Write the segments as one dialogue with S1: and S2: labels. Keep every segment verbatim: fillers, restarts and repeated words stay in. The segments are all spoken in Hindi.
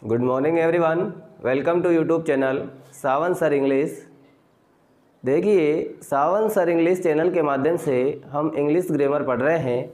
S1: Good morning everyone, welcome to YouTube channel Sawan sir English. देखिए, सावन सर इंग्लिश चैनल के माध्यम से हम इंग्लिश ग्रामर पढ़ रहे हैं।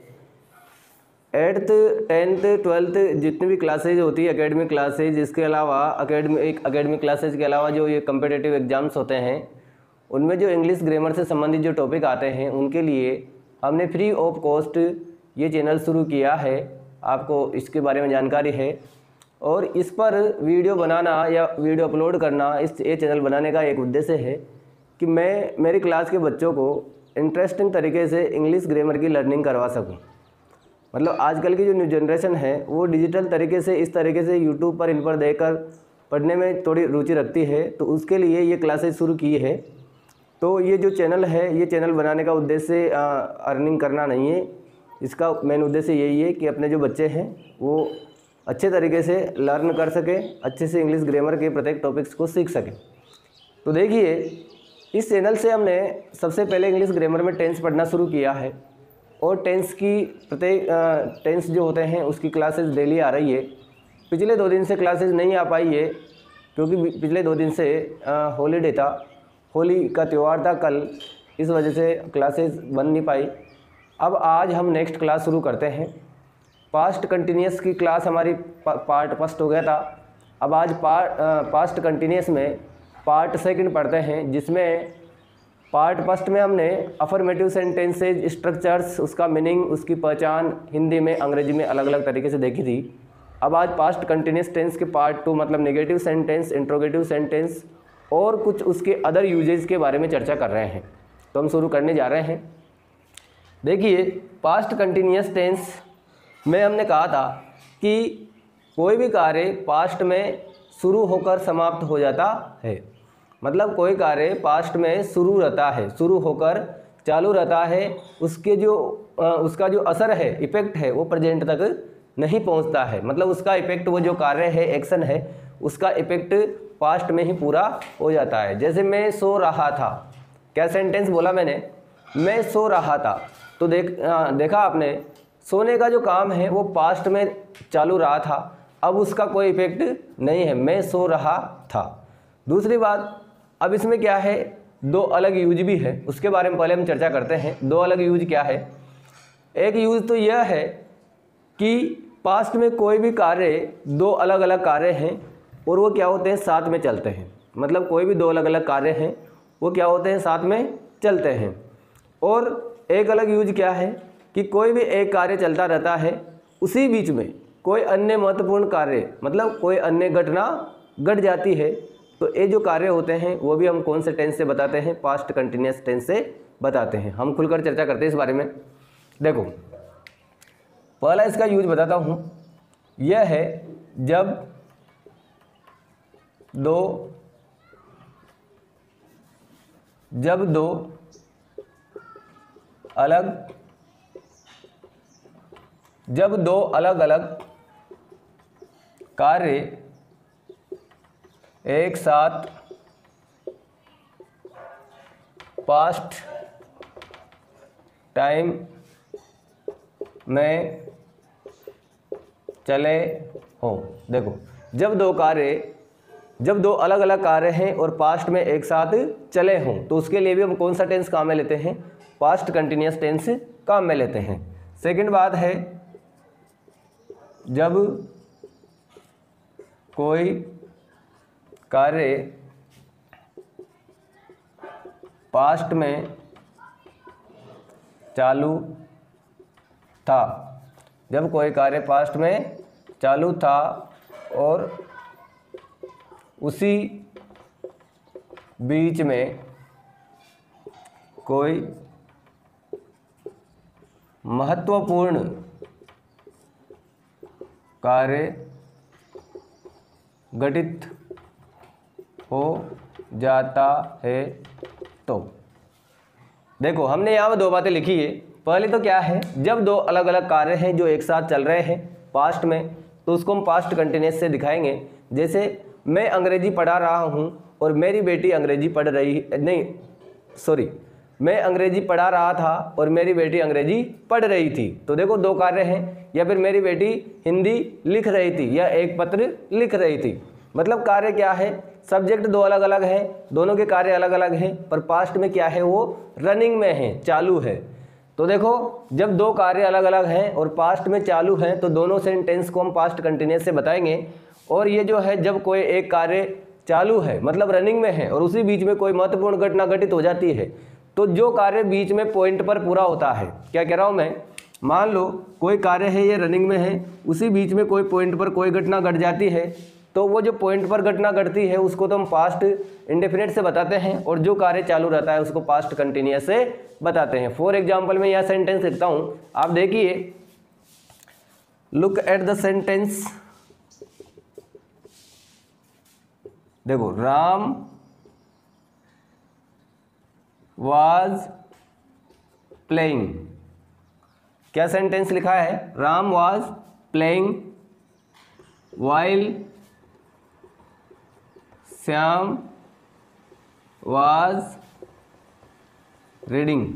S1: एट्थ टेंथ ट्वेल्थ जितनी भी क्लासेज होती है एकेडमिक क्लासेज, इसके अलावा अकेडमिक अकेडमिक क्लासेज के अलावा जो ये कम्पिटिटिव एग्जाम्स होते हैं उनमें जो इंग्लिश ग्रामर से संबंधित जो टॉपिक आते हैं उनके लिए हमने फ्री ऑफ कॉस्ट ये चैनल शुरू किया है। आपको इसके बारे में जानकारी है और इस पर वीडियो बनाना या वीडियो अपलोड करना, इस ये चैनल बनाने का एक उद्देश्य है कि मैं मेरी क्लास के बच्चों को इंटरेस्टिंग तरीके से इंग्लिश ग्रामर की लर्निंग करवा सकूं। मतलब आजकल की जो न्यू जनरेशन है वो डिजिटल तरीके से इस तरीके से यूट्यूब पर इन पर देखकर पढ़ने में थोड़ी रुचि रखती है, तो उसके लिए ये क्लासेस शुरू की है। तो ये जो चैनल है, ये चैनल बनाने का उद्देश्य अर्निंग करना नहीं है। इसका मेन उद्देश्य यही है कि अपने जो बच्चे हैं वो अच्छे तरीके से लर्न कर सके, अच्छे से इंग्लिश ग्रामर के प्रत्येक टॉपिक्स को सीख सके। तो देखिए, इस चैनल से हमने सबसे पहले इंग्लिश ग्रामर में टेंस पढ़ना शुरू किया है और टेंस की प्रत्येक टेंस जो होते हैं उसकी क्लासेस डेली आ रही है। पिछले दो दिन से क्लासेस नहीं आ पाई है क्योंकि पिछले दो दिन से हॉलीडे था, होली का त्यौहार था कल, इस वजह से क्लासेस बन नहीं पाई। अब आज हम नेक्स्ट क्लास शुरू करते हैं। पास्ट कंटिन्यूस की क्लास हमारी पार्ट फर्स्ट हो गया था। अब आज पार्ट पास्ट कंटिन्यूस में पार्ट सेकंड पढ़ते हैं, जिसमें पार्ट फर्स्ट में हमने अफर्मेटिव सेंटेंसेज, स्ट्रक्चर्स, उसका मीनिंग, उसकी पहचान हिंदी में अंग्रेजी में अलग अलग तरीके से देखी थी। अब आज पास्ट कंटिन्यूस टेंस के पार्ट टू मतलब नेगेटिव सेंटेंस, इंट्रोगेटिव सेंटेंस और कुछ उसके अदर यूजेज के बारे में चर्चा कर रहे हैं। तो हम शुरू करने जा रहे हैं। देखिए, पास्ट कंटिन्यूस टेंस में हमने कहा था कि कोई भी कार्य पास्ट में शुरू होकर समाप्त हो जाता है। मतलब कोई कार्य पास्ट में शुरू रहता है, शुरू होकर चालू रहता है, उसके जो उसका जो असर है, इफ़ेक्ट है, वो प्रेजेंट तक नहीं पहुंचता है। मतलब उसका इफ़ेक्ट, वो जो कार्य है, एक्शन है, उसका इफ़ेक्ट पास्ट में ही पूरा हो जाता है। जैसे मैं सो रहा था, क्या सेंटेंस बोला मैंने? मैं सो रहा था। तो देख आ, देखा आपने, सोने का जो काम है वो पास्ट में चालू रहा था, अब उसका कोई इफेक्ट नहीं है, मैं सो रहा था। दूसरी बात, अब इसमें क्या है, दो अलग यूज भी है, उसके बारे में पहले हम चर्चा करते हैं। दो अलग यूज क्या है? एक यूज तो यह है कि पास्ट में कोई भी कार्य, दो अलग अलग कार्य हैं और वो क्या होते हैं, साथ में चलते हैं। मतलब कोई भी दो अलग अलग कार्य हैं वो क्या होते हैं, साथ में चलते हैं। और एक अलग यूज क्या है कि कोई भी एक कार्य चलता रहता है, उसी बीच में कोई अन्य महत्वपूर्ण कार्य, मतलब कोई अन्य घटना घट जाती है। तो ये जो कार्य होते हैं वो भी हम कौन से टेंस से बताते हैं? पास्ट कंटिन्यूस टेंस से बताते हैं। हम खुलकर चर्चा करते हैं इस बारे में। देखो, पहला इसका यूज बताता हूँ। यह है जब दो जब दो अलग जब दो अलग अलग कार्य एक साथ पास्ट टाइम में चले हों। देखो, जब दो कार्य जब दो अलग अलग कार्य हैं और पास्ट में एक साथ चले हों, तो उसके लिए भी हम कौन सा टेंस काम में लेते हैं? पास्ट कंटिन्यूस टेंस काम में लेते हैं। सेकंड बात है, जब कोई कार्य पास्ट में चालू था, जब कोई कार्य पास्ट में चालू था और उसी बीच में कोई महत्वपूर्ण कार्य घटित हो जाता है। तो देखो, हमने यहाँ पर दो बातें लिखी है। पहले तो क्या है, जब दो अलग अलग कार्य हैं जो एक साथ चल रहे हैं पास्ट में, तो उसको हम पास्ट कंटिन्यूस से दिखाएंगे। जैसे मैं अंग्रेजी पढ़ा रहा हूँ और मेरी बेटी अंग्रेजी पढ़ रही नहीं सॉरी मैं अंग्रेजी पढ़ा रहा था और मेरी बेटी अंग्रेजी पढ़ रही थी। तो देखो दो कार्य हैं, या फिर मेरी बेटी हिंदी लिख रही थी या एक पत्र लिख रही थी। मतलब कार्य क्या है, सब्जेक्ट दो अलग अलग हैं, दोनों के कार्य अलग अलग हैं, पर पास्ट में क्या है, वो रनिंग में है, चालू है। तो देखो जब दो कार्य अलग अलग हैं और पास्ट में चालू हैं तो दोनों सेंटेंस को हम पास्ट कंटिन्यूअस से बताएंगे। और ये जो है जब कोई एक कार्य चालू है मतलब रनिंग में है और उसी बीच में कोई महत्वपूर्ण घटना घटित हो जाती है तो जो कार्य बीच में पॉइंट पर पूरा होता है, क्या कह रहा हूँ मैं, मान लो कोई कार्य है ये रनिंग में है, उसी बीच में कोई पॉइंट पर कोई घटना घट जाती है तो वो जो पॉइंट पर घटना घटती है उसको तो हम पास्ट इंडेफिनिट से बताते हैं और जो कार्य चालू रहता है उसको पास्ट कंटिन्यूअस से बताते हैं। फॉर एग्जाम्पल मैं यह सेंटेंस लिखता हूँ, आप देखिए, लुक एट द सेंटेंस। देखो, राम वाज प्लेइंग, क्या सेंटेंस लिखा है, Ram was playing while Shyam was reading.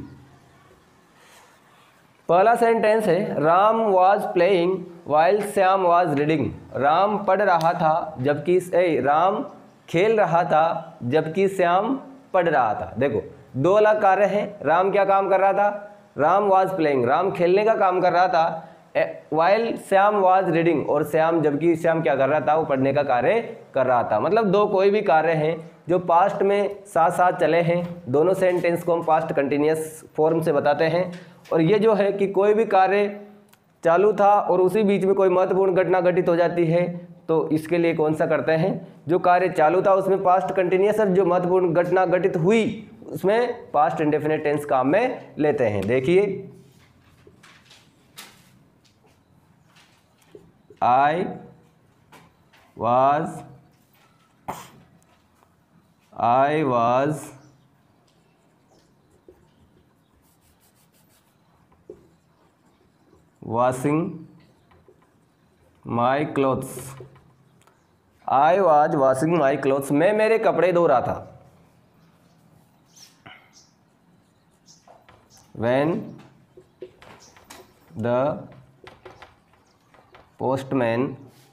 S1: पहला सेंटेंस है Ram was playing while Shyam was reading. Ram पढ़ रहा था जबकि ए राम खेल रहा था जबकि श्याम पढ़ रहा था। देखो दो अलग कार्य हैं, राम क्या काम कर रहा था, राम वाज प्लेइंग, राम खेलने का काम कर रहा था, वाइल श्याम वाज रीडिंग, और श्याम जबकि श्याम क्या कर रहा था, वो पढ़ने का कार्य कर रहा था। मतलब दो कोई भी कार्य हैं जो पास्ट में साथ साथ चले हैं, दोनों सेंटेंस को हम पास्ट कंटिन्यूअस फॉर्म से बताते हैं। और ये जो है कि कोई भी कार्य चालू था और उसी बीच में कोई महत्वपूर्ण घटना घटित हो जाती है तो इसके लिए कौन सा करते हैं, जो कार्य चालू था उसमें पास्ट कंटिन्यूअस और जो महत्वपूर्ण घटना घटित हुई उसमें पास्ट इंडेफिनिट टेंस काम में लेते हैं। देखिए, I was I was washing my clothes. I was washing my clothes. मैं मेरे कपड़े धो रहा था। When the postman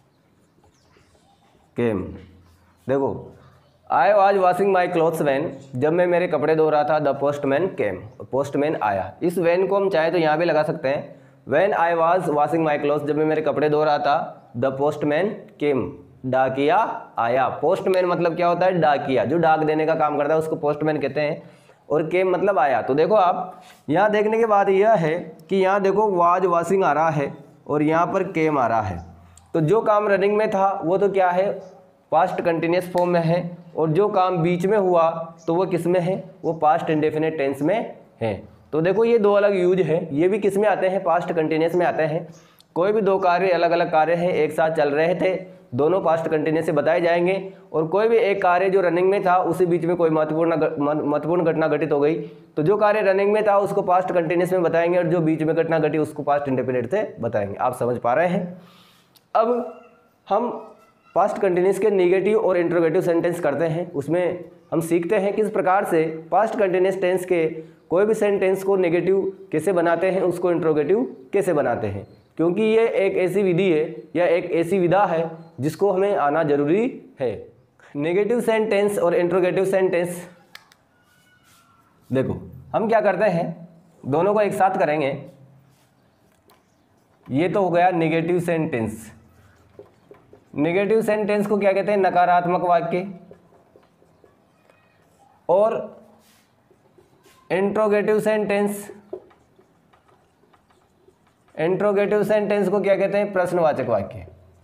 S1: came. देखो, I was washing my clothes when, जब मैं मेरे कपड़े धो रहा था, द पोस्टमैन केम, पोस्टमैन आया। इस वैन को हम चाहे तो यहाँ भी लगा सकते हैं, when I was washing my clothes, जब मैं मेरे कपड़े धो रहा था, द पोस्टमैन केम, डाकिया आया। पोस्टमैन मतलब क्या होता है, डाकिया, जो डाक देने का काम करता है उसको पोस्टमैन कहते हैं, और केम मतलब आया। तो देखो आप यहाँ देखने के बाद यह है कि यहाँ देखो वाज वॉशिंग आ रहा है और यहाँ पर केम आ रहा है, तो जो काम रनिंग में था वो तो क्या है, पास्ट कंटिन्यूअस फॉर्म में है, और जो काम बीच में हुआ तो वो किस में है, वो पास्ट इंडेफिनिट टेंस में है। तो देखो ये दो अलग यूज है, ये भी किस में आते हैं, पास्ट कंटिन्यूअस में आते हैं। कोई भी दो कार्य अलग अलग कार्य हैं एक साथ चल रहे थे, दोनों पास्ट कंटिन्यूअस से बताए जाएंगे। और कोई भी एक कार्य जो रनिंग में था उसी बीच में कोई महत्वपूर्ण महत्वपूर्ण घटना घटित हो गई तो जो कार्य रनिंग में था उसको पास्ट कंटिन्यूअस में बताएंगे, और जो बीच में घटना घटी उसको पास्ट इंडेफिनिट से बताएंगे। आप समझ पा रहे हैं। अब हम पास्ट कंटिन्यूअस के नेगेटिव और इंट्रोगेटिव सेंटेंस करते हैं, उसमें हम सीखते हैं किस प्रकार से पास्ट कंटिन्यूअस टेंस के कोई भी सेंटेंस को नेगेटिव कैसे बनाते हैं, उसको इंट्रोगेटिव कैसे बनाते हैं, क्योंकि ये एक ऐसी विधि है या एक ऐसी विधा है जिसको हमें आना जरूरी है। नेगेटिव सेंटेंस और इंट्रोगेटिव सेंटेंस, देखो हम क्या करते हैं, दोनों को एक साथ करेंगे। ये तो हो गया नेगेटिव सेंटेंस। नेगेटिव सेंटेंस को क्या कहते हैं, नकारात्मक वाक्य। और इंट्रोगेटिव सेंटेंस, इंट्रोगेटिव सेंटेंस को क्या कहते हैं, प्रश्नवाचक वाक्य।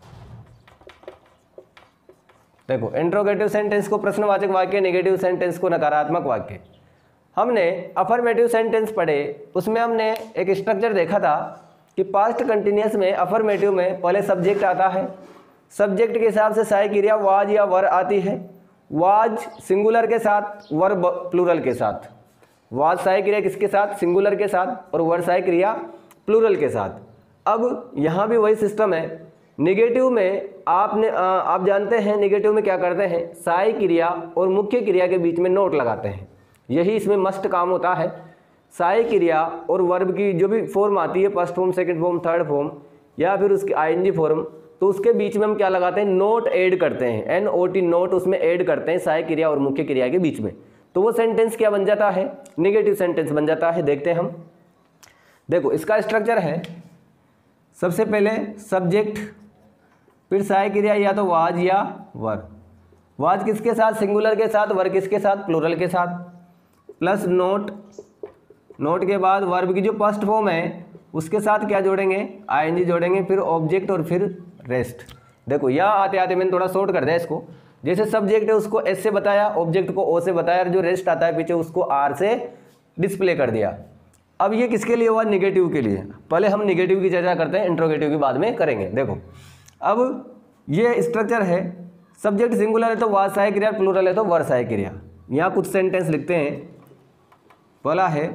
S1: देखो, इंट्रोगेटिव सेंटेंस को प्रश्नवाचक वाक्य, नेगेटिव सेंटेंस को नकारात्मक वाक्य। हमने अफर्मेटिव सेंटेंस पढ़े, उसमें हमने एक स्ट्रक्चर देखा था कि पास्ट कंटिन्यूअस में अफर्मेटिव में पहले सब्जेक्ट आता है, सब्जेक्ट के हिसाब से सहायक क्रिया वाज या वर आती है। वाज सिंगुलर के साथ, वर प्लूरल के साथ। वाज सहायक क्रिया किसके साथ, सिंगुलर के साथ, और वर सहायक क्रिया प्लूरल के साथ। अब यहाँ भी वही सिस्टम है। नेगेटिव में आपने आप जानते हैं नेगेटिव में क्या करते हैं, सहायक क्रिया और मुख्य क्रिया के बीच में नोट लगाते हैं। यही इसमें मस्ट काम होता है। सहायक क्रिया और वर्ब की जो भी फॉर्म आती है, first form, second form, third form या फिर उसकी आईएनजी फॉर्म, तो उसके बीच में हम क्या लगाते हैं, नोट ऐड करते हैं, एन ओ टी नोट उसमें ऐड करते हैं सहायक क्रिया और मुख्य क्रिया के बीच में, तो वो सेंटेंस क्या बन जाता है, निगेटिव सेंटेंस बन जाता है। देखते हैं हम। देखो इसका स्ट्रक्चर है, सबसे पहले सब्जेक्ट, फिर सहायक क्रिया या तो वाज या वर। वाज किसके साथ, सिंगुलर के साथ, वर किसके साथ, प्लूरल के साथ, प्लस नोट। नोट के बाद वर्ब की जो फर्स्ट फॉर्म है उसके साथ क्या जोड़ेंगे, आईएनजी जोड़ेंगे, फिर ऑब्जेक्ट और फिर रेस्ट। देखो यहाँ आते आते मैंने थोड़ा शॉर्ट कर दिया इसको। जैसे सब्जेक्ट है उसको एस से बताया, ऑब्जेक्ट को ओ से बताया, और जो रेस्ट आता है पीछे उसको आर से डिस्प्ले कर दिया। अब ये किसके लिए हुआ, निगेटिव के लिए। पहले हम निगेटिव की चर्चा करते हैं, इंट्रोगेटिव की बाद में करेंगे। देखो अब ये स्ट्रक्चर है, सब्जेक्ट सिंगुलर है तो वाज सहायक क्रिया, प्लूरल है तो वर सहायक क्रिया। यहाँ कुछ सेंटेंस लिखते हैं। पहला है,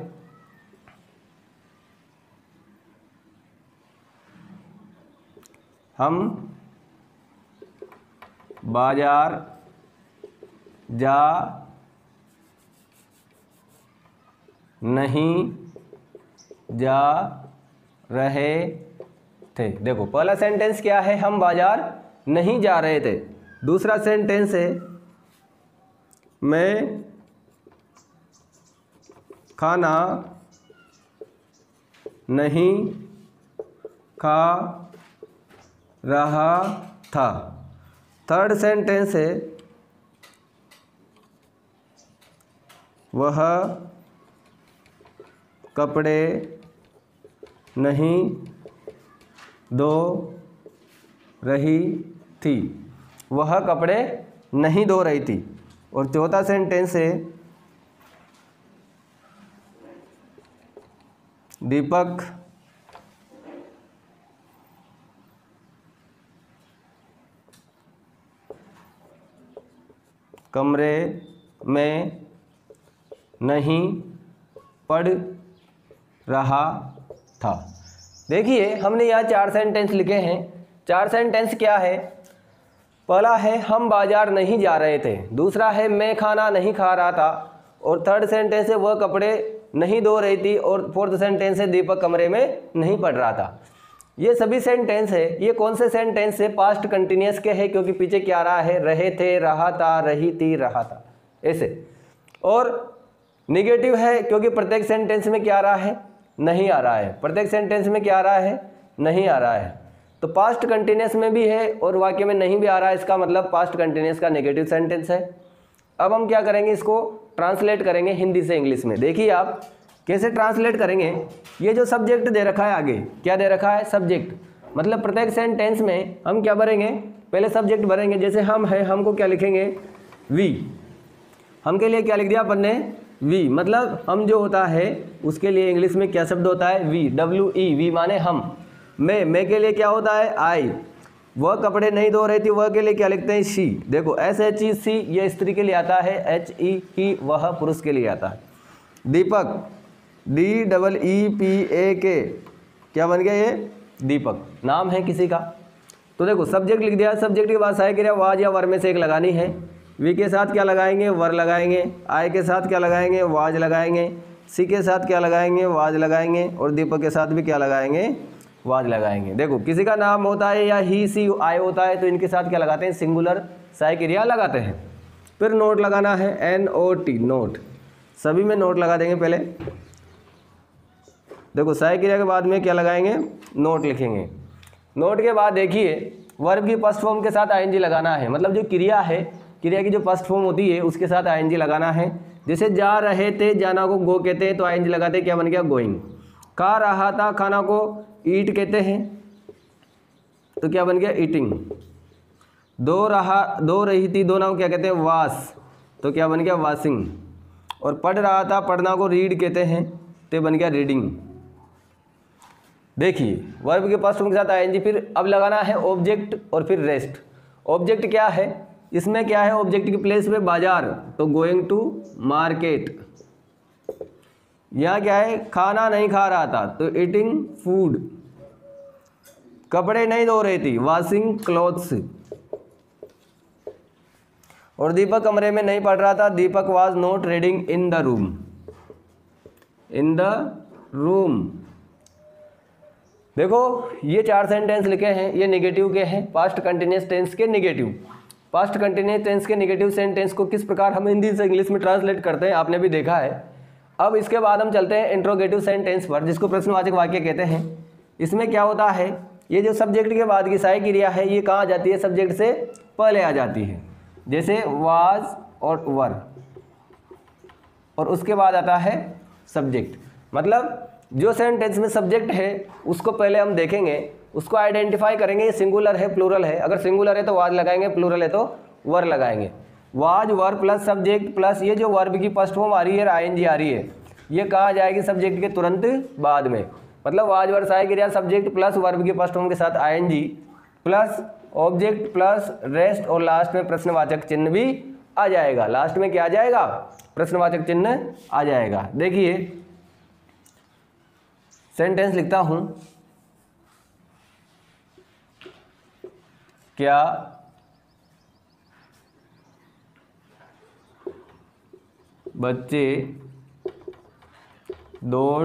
S1: हम बाजार जा नहीं जा रहे थे। देखो पहला सेंटेंस क्या है, हम बाजार नहीं जा रहे थे। दूसरा सेंटेंस है, मैं खाना नहीं खा रहा था। थर्ड सेंटेंस है, वह कपड़े नहीं धो रही थी। वह कपड़े नहीं धो रही थी। और चौथा सेंटेंस है, दीपक कमरे में नहीं पढ़ रहा था। देखिए हमने यहाँ चार सेंटेंस लिखे हैं। चार सेंटेंस क्या है, पहला है हम बाजार नहीं जा रहे थे, दूसरा है मैं खाना नहीं खा रहा था, और थर्ड सेंटेंस है वह कपड़े नहीं धो रही थी, और फोर्थ सेंटेंस है दीपक कमरे में नहीं पढ़ रहा था। ये सभी सेंटेंस है, ये कौन से सेंटेंस है, पास्ट कंटिन्यूअस के है, क्योंकि पीछे क्या रहा है, रहे थे, रहा था, रही थी, रहा था, ऐसे। और निगेटिव है क्योंकि प्रत्येक सेंटेंस में क्या आ रहा है, नहीं आ रहा है। प्रत्येक सेंटेंस में क्या आ रहा है, नहीं आ रहा है। तो पास्ट कंटिन्यूअस में भी है और वाक्य में नहीं भी आ रहा है, इसका मतलब पास्ट कंटिन्यूअस का नेगेटिव सेंटेंस है। अब हम क्या करेंगे, इसको ट्रांसलेट करेंगे हिंदी से इंग्लिश में। देखिए आप कैसे ट्रांसलेट करेंगे। ये जो सब्जेक्ट दे रखा है, आगे क्या दे रखा है, सब्जेक्ट, मतलब प्रत्येक सेंटेंस में हम क्या भरेंगे, पहले सब्जेक्ट भरेंगे। जैसे हम है, हमको क्या लिखेंगे, वी। हम के लिए क्या लिख दिया अपन ने, वी, मतलब हम जो होता है उसके लिए इंग्लिश में क्या शब्द होता है, वी, डब्ल्यू ई, वी माने हम। मैं, मैं के लिए क्या होता है, आई। वह कपड़े नहीं धो रही थी, वह के लिए क्या लिखते हैं, शी। देखो एस एच ई सी, ये स्त्री के लिए आता है, एच ई ही वह पुरुष के लिए आता है। Deepak, D double E P A K, क्या बन गया ये, दीपक, नाम है किसी का। तो देखो सब्जेक्ट लिख दिया, सब्जेक्ट के बाद सहायक क्रिया वाज या वर में से एक लगानी है। वी के साथ क्या लगाएंगे, वर लगाएंगे। आई के साथ क्या लगाएंगे, वाज लगाएंगे। सी के साथ क्या लगाएंगे, वाज लगाएंगे। और दीपक के साथ भी क्या लगाएंगे, वाज लगाएंगे। देखो किसी का नाम होता है या ही, सी, आई होता है तो इनके साथ क्या लगाते हैं, सिंगुलर सहायक क्रिया लगाते हैं। फिर नोट लगाना है, एन ओ टी, नोट। सभी में नोट लगा देंगे पहले। देखो सहायक क्रिया के बाद में क्या लगाएंगे, नोट लिखेंगे। नोट के बाद देखिए वर्ब की फर्स्ट फॉर्म के साथ आईएनजी लगाना है, मतलब जो क्रिया है, क्रिया की जो फर्स्ट फॉर्म होती है उसके साथ आईएनजी लगाना है। जैसे जा रहे थे, जाना को गो कहते हैं तो आईएनजी लगाते हैं, क्या बन गया, गोइंग। खा रहा था, खाना को ईट कहते हैं तो क्या बन गया, ईटिंग। धो रहा, धो रही थी, धोना को क्या कहते हैं, वाश, तो क्या बन गया, वाशिंग। और पढ़ रहा था, पढ़ना को रीड कहते हैं तो बन गया, रीडिंग। देखिए वर्ब के फर्स्ट फॉर्म के साथ आईएनजी, फिर अब लगाना है ऑब्जेक्ट और फिर रेस्ट। ऑब्जेक्ट क्या है, इसमें क्या है, ऑब्जेक्ट की प्लेस पे बाजार तो गोइंग टू मार्केट। यहाँ क्या है, खाना नहीं खा रहा था तो ईटिंग फूड। कपड़े नहीं धो रही थी, वॉशिंग क्लॉथ्स। और दीपक कमरे में नहीं पढ़ रहा था, Deepak was not reading in the room, in the room. देखो ये चार सेंटेंस लिखे हैं, ये नेगेटिव के हैं, पास्ट कंटिन्यूअस टेंस के नेगेटिव। पास्ट कंटिन्यूअस टेंस के नेगेटिव सेंटेंस को किस प्रकार हम हिंदी से इंग्लिश में ट्रांसलेट करते हैं आपने भी देखा है। अब इसके बाद हम चलते हैं इंट्रोगेटिव सेंटेंस पर, जिसको प्रश्नवाचक वाक्य कहते हैं। इसमें क्या होता है, ये जो सब्जेक्ट के बाद की सहाय क्रिया है ये कहाँ आ जाती है, सब्जेक्ट से पहले आ जाती है। जैसे वाज और वर, और उसके बाद आता है सब्जेक्ट। मतलब जो सेंटेंस में सब्जेक्ट है उसको पहले हम देखेंगे, उसको आइडेंटिफाई करेंगे ये सिंगुलर है प्लूरल है। अगर सिंगुलर है तो वाज लगाएंगे, प्लूरल है तो वर लगाएंगे। Was were plus subject plus ये जो वर्ब की फर्स्ट फॉर्म आ रही है आईएनजी आ रही है, ये कहाँ जाएगी, सब्जेक्ट के तुरंत बाद में। मतलब वाज वर सहायक क्रिया सब्जेक्ट प्लस वर्ब की फर्स्ट फॉर्म के साथ ING plus object plus rest, और लास्ट में प्रश्नवाचक चिन्ह भी आ जाएगा। लास्ट में क्या आ जाएगा, प्रश्नवाचक चिन्ह आ जाएगा। देखिए सेंटेंस लिखता हूं, क्या बच्चे दौड़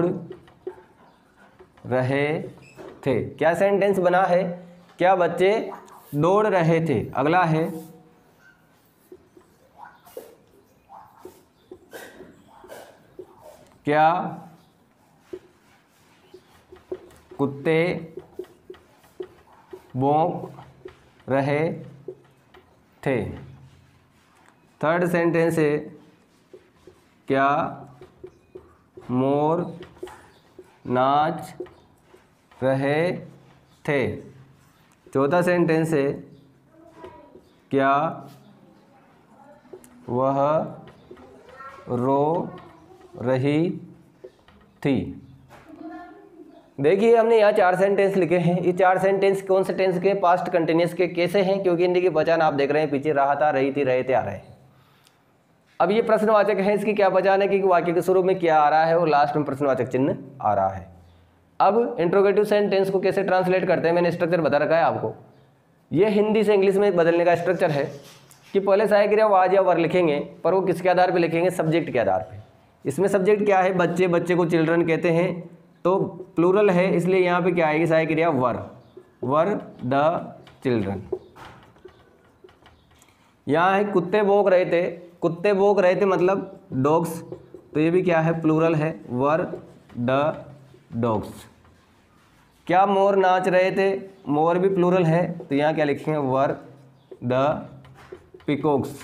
S1: रहे थे। क्या सेंटेंस बना है, क्या बच्चे दौड़ रहे थे। अगला है क्या कुत्ते भौंक रहे थे। थर्ड सेंटेंस है क्या मोर नाच रहे थे। चौथा सेंटेंस है क्या वह रो रही थी। देखिए हमने यहाँ चार सेंटेंस लिखे हैं। ये चार सेंटेंस कौन से टेंस के, पास्ट कंटिन्यूअस के कैसे हैं, क्योंकि इनकी की पहचान आप देख रहे हैं पीछे रहा था, रही थी, रहे थे, आ रहे हैं। अब ये प्रश्नवाचक है, इसकी क्या पहचान है कि वाक्य के शुरू में क्या आ रहा है और लास्ट में प्रश्नवाचक चिन्ह आ रहा है। अब इंट्रोगेटिव सेंटेंस को कैसे ट्रांसलेट करते हैं मैंने स्ट्रक्चर बता रखा है आपको। ये हिंदी से इंग्लिश में बदलने का स्ट्रक्चर है कि पहले सहायक क्रिया वाज या वर लिखेंगे, पर वो किसके आधार पर लिखेंगे, सब्जेक्ट के आधार पर। इसमें सब्जेक्ट क्या है, बच्चे, बच्चे को चिल्ड्रन कहते हैं, तो प्लूरल है इसलिए यहाँ पे क्या आएगी सहायक क्रिया वर, वर द चिल्ड्रन। यहाँ है कुत्ते भौंक रहे थे, कुत्ते भौंक रहे थे मतलब डॉग्स, तो ये भी क्या है, प्लूरल है, वर द डॉग्स। क्या मोर नाच रहे थे, मोर भी प्लूरल है, तो यहाँ क्या लिखेंगे, वर द पिकॉक्स।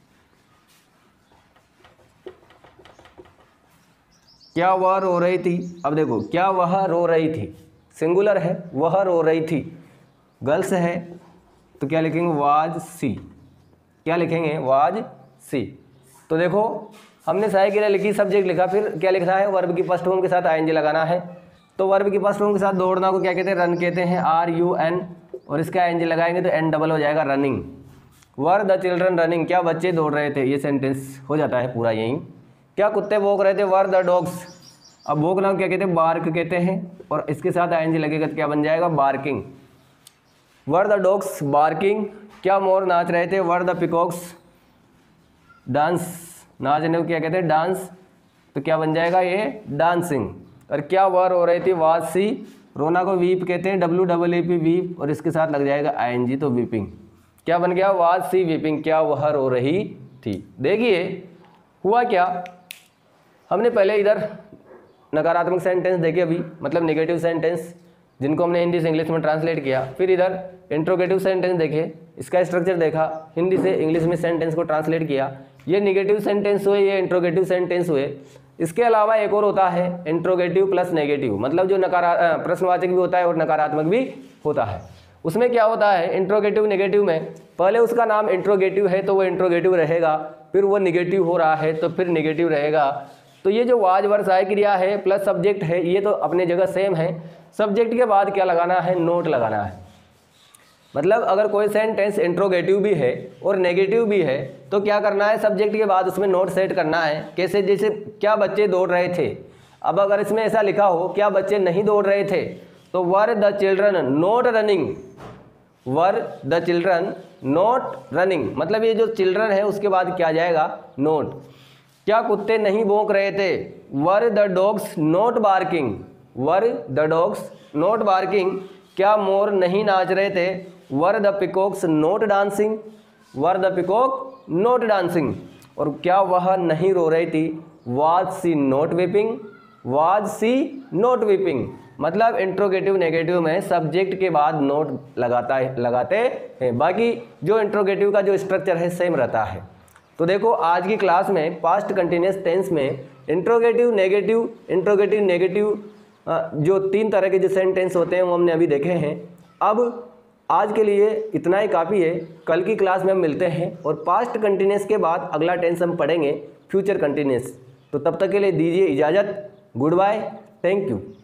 S1: क्या वह रो रही थी, अब देखो क्या वह रो रही थी, सिंगुलर है, वह रो रही थी, गर्ल्स है, तो क्या लिखेंगे, वाज सी। क्या लिखेंगे, वाज सी। तो देखो हमने सहायक क्रिया लिखी, सब्जेक्ट लिखा, फिर क्या लिखना है, वर्ब की फर्स्ट फॉर्म के साथ आईएनजी लगाना है। तो वर्ब की फर्स्ट फॉर्म के साथ दौड़ना को क्या कहते हैं, रन कहते हैं, आर यू एन, और इसका आईएनजी लगाएंगे तो एन डबल हो जाएगा, running. Were the children running, क्या बच्चे दौड़ रहे थे, ये सेंटेंस हो जाता है पूरा यहीं। क्या कुत्ते भौंक रहे थे, वर द डॉग्स। अब भौंकना क्या कहते हैं, बार्क कहते हैं, और इसके साथ आईएनजी लगेगा तो क्या बन जाएगा, barking. Were the dogs barking. क्या मोर नाच रहे थे, वर द पिकॉक्स डांस, नाचने को क्या कहते हैं, डांस, तो क्या बन जाएगा, ये डांसिंग। और क्या वह रो रही थी, वाज सी। रोना को वीप कहते हैं, W double A P weep, और इसके साथ लग जाएगा आईएनजी, तो वीपिंग। क्या बन गया, वाज सी वीपिंग, क्या वह रो रही थी। देखिए हुआ क्या, हमने पहले इधर नकारात्मक सेंटेंस देखे अभी, मतलब नेगेटिव सेंटेंस, जिनको हमने हिंदी से इंग्लिश में ट्रांसलेट किया। फिर इधर इंट्रोगेटिव सेंटेंस देखे, इसका स्ट्रक्चर देखा, हिंदी से इंग्लिश में सेंटेंस को ट्रांसलेट किया। ये नेगेटिव सेंटेंस हुए, ये इंट्रोगेटिव सेंटेंस हुए। इसके अलावा एक और होता है इंट्रोगेटिव प्लस नेगेटिव, मतलब जो नकारा प्रश्नवाचक भी होता है और नकारात्मक भी होता है। उसमें क्या होता है, इंट्रोगेटिव नेगेटिव में पहले उसका नाम इंट्रोगेटिव है तो वो इंट्रोगेटिव रहेगा, फिर वो नेगेटिव हो रहा है तो फिर नेगेटिव रहेगा। तो ये जो वाज वर सहायक क्रिया है प्लस सब्जेक्ट है, ये तो अपने जगह सेम है। सब्जेक्ट के बाद क्या लगाना है, नोट लगाना है। मतलब अगर कोई सेंटेंस इंट्रोगेटिव भी है और नेगेटिव भी है तो क्या करना है, सब्जेक्ट के बाद उसमें नोट सेट करना है। कैसे, जैसे क्या बच्चे दौड़ रहे थे। अब अगर इसमें ऐसा लिखा हो क्या बच्चे नहीं दौड़ रहे थे, तो were the children not running, were the children not running, मतलब ये जो चिल्ड्रन है उसके बाद क्या जाएगा, नोट। क्या कुत्ते नहीं भौंक रहे थे, were the dogs not barking, were the dogs not barking. क्या मोर नहीं नाच रहे थे, were the peacocks not dancing, were the peacock not dancing. और क्या वह नहीं रो रही थी, was she not weeping, was she not weeping. मतलब इंट्रोगेटिव नेगेटिव में सब्जेक्ट के बाद नोट लगाता है लगाते हैं, बाकी जो इंट्रोगेटिव का जो स्ट्रक्चर है सेम रहता है। तो देखो आज की क्लास में पास्ट कंटिन्यूअस टेंस में इंट्रोगेटिव नेगेटिव इंट्रोगेटिव नेगेटिव जो तीन तरह के जो सेंटेंस होते हैं वो हमने अभी देखे हैं। अब आज के लिए इतना ही काफ़ी है, कल की क्लास में हम मिलते हैं और पास्ट कंटिन्यूअस के बाद अगला टेंस हम पढ़ेंगे फ्यूचर कंटिन्यूअस। तो तब तक के लिए दीजिए इजाज़त, गुड बाय, थैंक यू।